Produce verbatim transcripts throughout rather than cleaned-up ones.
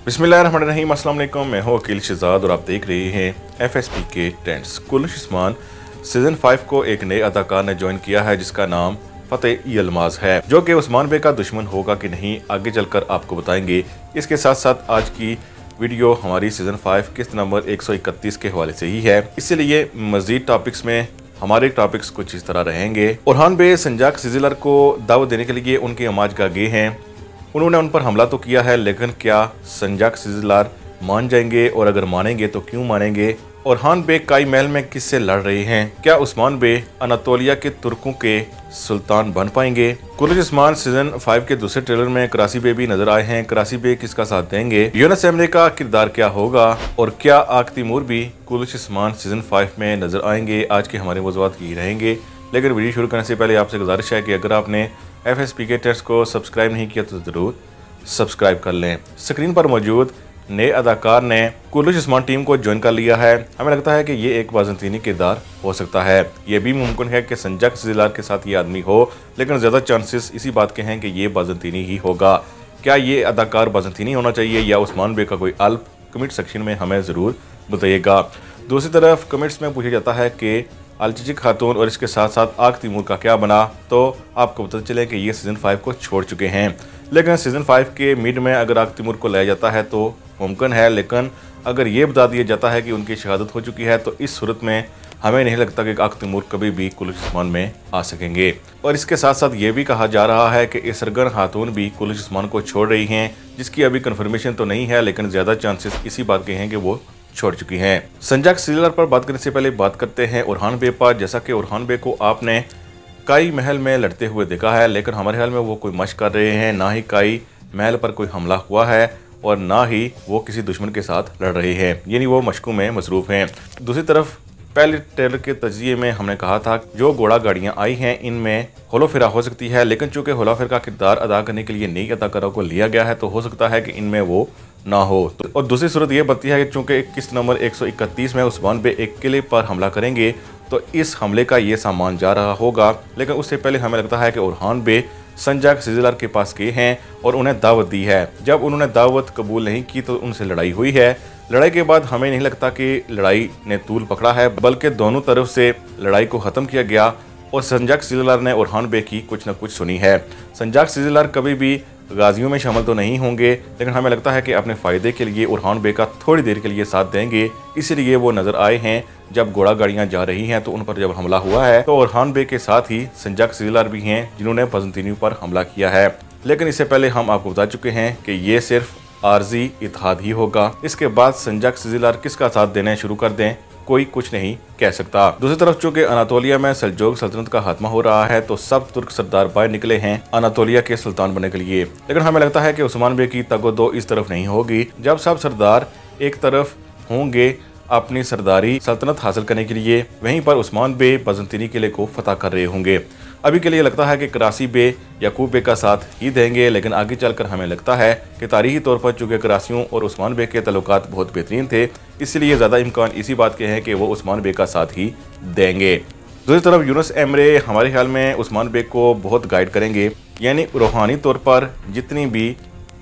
बिस्मिल्लाहिर्रहमानिर्रहीम, अस्सलाम वालेकुम। मैं हूं अकील शहजाद और आप देख रहे हैं एफ एस पी के trends. Kurulus Osman season five को एक नए अदाकार ने ज्वाइन किया है जिसका नाम फ़तेह-ई-अल्माज़ है, जो कि उस्मान बे का दुश्मन होगा कि नहीं आगे चलकर आपको बताएंगे। इसके साथ साथ आज की वीडियो हमारी सीज़न फाइव किस्त नंबर एक सौ इकतीस के हवाले से ही है, इसलिए मज़ीद टॉपिक्स में हमारे टॉपिक्स कुछ इस तरह रहेंगे। ओरहान बे संजाक सिजिलर को दावत देने के लिए उनके अमाज का गे हैं। उन्होंने उन पर हमला तो किया है, लेकिन क्या संजाक सिजिलर मान जाएंगे, और अगर मानेंगे तो क्यों मानेंगे? ओरहान बे काई महल में किससे लड़ रहे हैं? क्या उस्मान बे अनातोलिया के तुर्कों के सुल्तान बन पाएंगे? कुलिश उस्मान सीजन फाइव के दूसरे ट्रेलर में कराची बे भी नजर आए हैं। कराची बे किसका साथ देंगे? यूनुस एमरे का किरदार क्या होगा? और क्या आक तैमूर भी कुलिश उस्मान सीजन फाइव में नजर आएंगे? आज के हमारे मौज़ूआत की रहेंगे, लेकिन वीडियो शुरू करने से पहले आपसे गुजारिश है कि अगर आपने एफ एस पी के टेस्ट को सब्सक्राइब नहीं किया तो ज़रूर सब्सक्राइब कर लें। स्क्रीन पर मौजूद नए अदाकार ने कुलिश उस्मान टीम को ज्वाइन कर लिया है। हमें लगता है कि ये एक बाज़ंतीनी किरदार हो सकता है। ये भी मुमकिन है कि संजाक सिजिलर के साथ ये आदमी हो, लेकिन ज़्यादा चांसेस इसी बात के हैं कि ये बाज़ंतीनी ही होगा। क्या ये अदाकार बाज़ंतीनी होना चाहिए या उस्मान बे का कोई अल्प? कमेंट सेक्शन में हमें ज़रूर बताइएगा। दूसरी तरफ कमेंट्स में पूछा जाता है कि अलचिची खातून और इसके साथ साथ आक तैमूर का क्या बना, तो आपको पता चले कि ये सीज़न फाइव को छोड़ चुके हैं। लेकिन सीज़न फाइव के मिड में अगर आक तैमूर को लाया जाता है तो मुमकिन है, लेकिन अगर ये बता दिया जाता है कि उनकी शहादत हो चुकी है तो इस सूरत में हमें नहीं लगता कि आक तैमूर कभी भी कुलिश उस्मान में आ सकेंगे। और इसके साथ साथ ये भी कहा जा रहा है कि इसरगन खातून भी कुलिश उस्मान को छोड़ रही हैं, जिसकी अभी कन्फर्मेशन तो नहीं है, लेकिन ज़्यादा चांसेस इसी बात के हैं कि वो छोड़ चुकी हैं। संजाक सिजिलर पर बात करने से पहले बात करते हैं ओरहान बे पर। जैसा कि ओरहान बे को आपने काई महल में लड़ते हुए देखा है, लेकिन हमारे ख्याल में वो कोई मशक कर रहे हैं, ना ही काई महल पर कोई हमला हुआ है और ना ही वो किसी दुश्मन के साथ लड़ रहे हैं, यानी वो मशकों में मसरूफ़ हैं। दूसरी तरफ पहले ट्रेलर के तजिए में हमने कहा था जो घोड़ा गाड़ियाँ आई हैं इनमें होलोफेरा हो सकती है, लेकिन चूंकि होलोफेरा का किरदार अदा करने के लिए नई अदाकारों को लिया गया है तो हो सकता है कि इनमें वो ना हो। तो और दूसरी सूरत ये बनती है कि चूंकि किस्त नंबर एक सौ इकतीस में उस्मान बे एक किले पर हमला करेंगे तो इस हमले का ये सामान जा रहा होगा, लेकिन उससे पहले हमें लगता है कि ओरहान बे संजाक सिजिलर के पास गए हैं और उन्हें दावत दी है। जब उन्होंने दावत कबूल नहीं की तो उनसे लड़ाई हुई है। लड़ाई के बाद हमें नहीं लगता कि लड़ाई ने तूल पकड़ा है, बल्कि दोनों तरफ से लड़ाई को ख़त्म किया गया और संजाक सिजिलर ने ओरहान बे की कुछ न कुछ सुनी है। संजाक सिजिलर कभी भी गाजियों में शामिल तो नहीं होंगे, लेकिन हमें लगता है कि अपने फ़ायदे के लिए ओरहान बे का थोड़ी देर के लिए साथ देंगे, इसलिए वो नज़र आए हैं। जब घोड़ा गाड़ियाँ जा रही हैं तो उन पर जब हमला हुआ है तो ओरहान बे के साथ ही संजाक सिजिलर भी हैं जिन्होंने बाज़ंतीनी पर हमला किया है। लेकिन इससे पहले हम आपको बता चुके हैं कि ये सिर्फ आर्जी इत्तेहाद ही होगा। इसके बाद संजाक सिजिलर किसका साथ देना शुरू कर दें कोई कुछ नहीं कह सकता। दूसरी तरफ चूंकि अनातोलिया में सल्जूक सल्तनत का खात्मा हो रहा है तो सब तुर्क सरदार बाहर निकले हैं अनातोलिया के सुल्तान बनने के लिए, लेकिन हमें लगता है कि उस्मान बे की तगोदो इस तरफ नहीं होगी। जब सब सरदार एक तरफ होंगे अपनी सरदारी सल्तनत हासिल करने के लिए, वहीं पर उस्मान बे बाज़ंतीनी किले को फतह कर रहे होंगे। अभी के लिए लगता है कि कराची बे याकूब बे का साथ ही देंगे, लेकिन आगे चलकर हमें लगता है कि तारीखी तौर पर चूँकि कराचियों और उस्मान बे के तल्लुकात बहुत बेहतरीन थे, इसलिए ज़्यादा इम्कान इसी बात के हैं कि वो उस्मान बे का साथ ही देंगे। दूसरी तरफ यूनुस एमरे हमारे ख्याल में उस्मान बे को बहुत गाइड करेंगे, यानी रूहानी तौर पर जितनी भी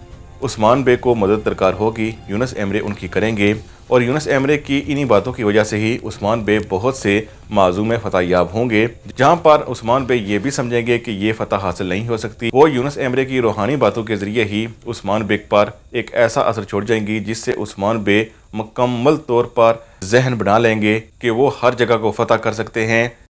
उस्मान बे को मदद दरकार होगी यूनुस एमरे उनकी करेंगे। और यूनुस एमरे की इन्हीं बातों की वजह से ही उस्मान बे बहुत से माजूम में फतह याब होंगे, जहां पर उस्मान बे ये भी समझेंगे कि ये फतह हासिल नहीं हो सकती। वो यूनुस एमरे की रूहानी बातों के जरिए ही उस्मान बे पर एक ऐसा असर छोड़ जाएंगी जिससे उस्मान बे मुकम्मल तौर पर जहन बना लेंगे कि वो हर जगह को फतह कर सकते हैं।